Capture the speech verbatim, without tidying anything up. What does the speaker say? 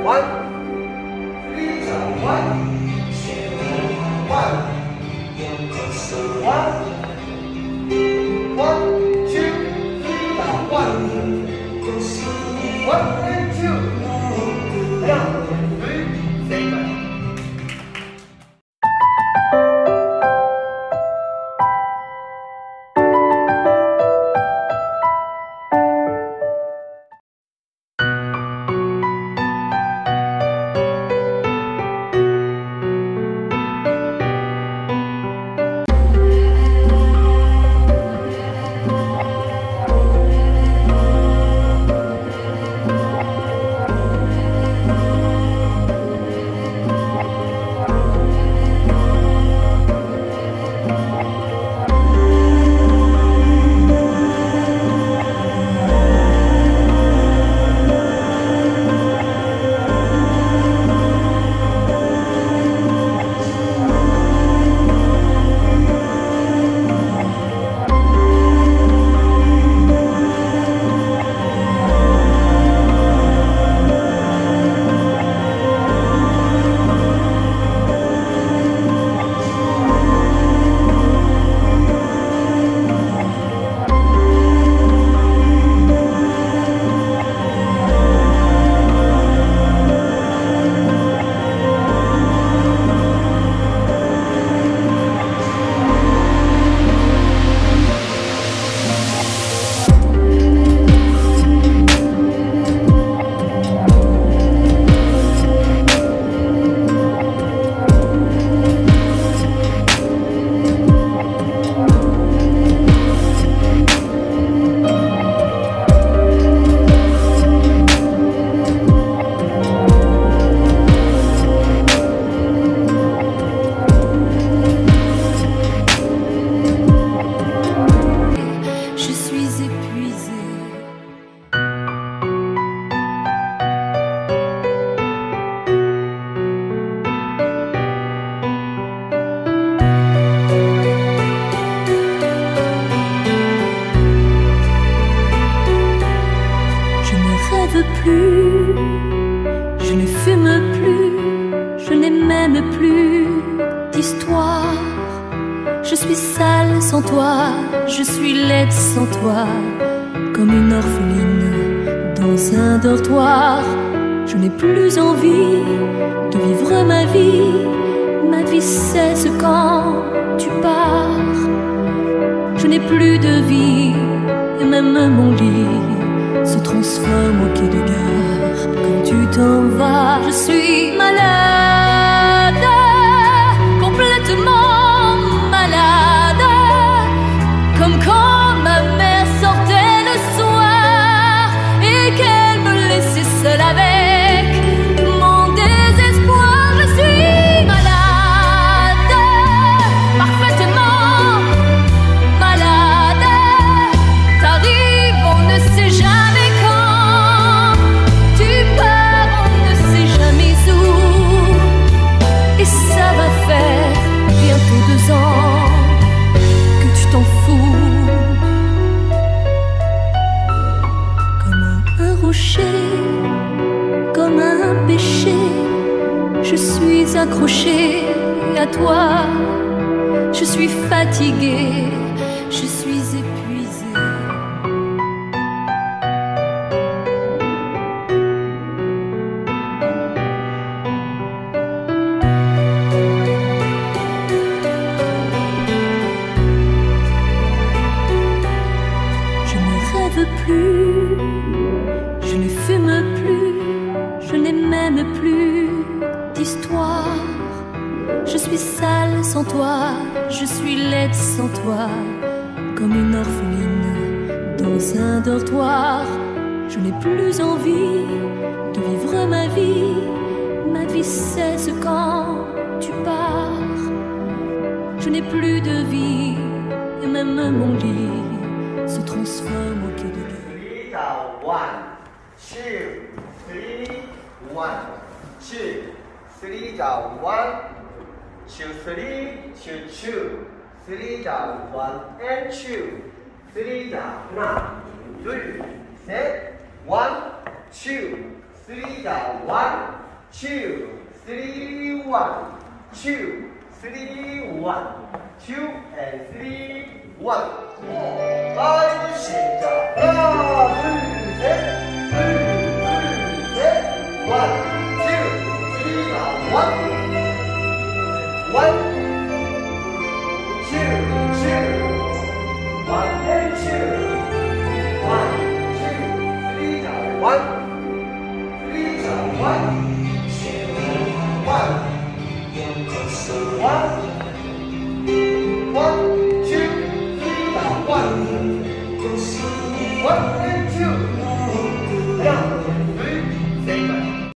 one, three, one, one, one, one, two, three, one, one and two, one, three, seven. Plus, je ne fume plus, je n'ai même plus d'histoire. Je suis sale sans toi, je suis laide sans toi, comme une orpheline dans un dortoir. Je n'ai plus envie de vivre ma vie, ma vie cesse quand tu pars. Je n'ai plus de vie, et même mon lit se transforme au quai de gare. Quand tu t'en vas, je suis malade, complètement malade, comme quand ma mère sortait le soir et qu'elle me laissait seule avec mon désespoir. Je suis malade, parfaitement malade. T'arrives, on ne sait jamais. Que tu t'en fous, comme un rocher, comme un péché, je suis accrochée à toi. Je suis fatiguée, je suis épuisée. Plus, je ne fume plus, je n'ai même plus d'histoire. Je suis sale sans toi, je suis laide sans toi, comme une orpheline dans un dortoir. Je n'ai plus envie de vivre ma vie, ma vie cesse quand tu pars. Je n'ai plus de vie, et même mon lit se transforme au quai de gare. One, two, three, one, two, three, one, two, three, two, two, three, one, and two, three, 하나, 둘, 셋, one, two, three, 자, one, two, three, one, two, three, one, two, and three, one, four, five, six, 자, 하나, 둘, 셋, 둘, 둘, 셋, one, two, three, 자, one,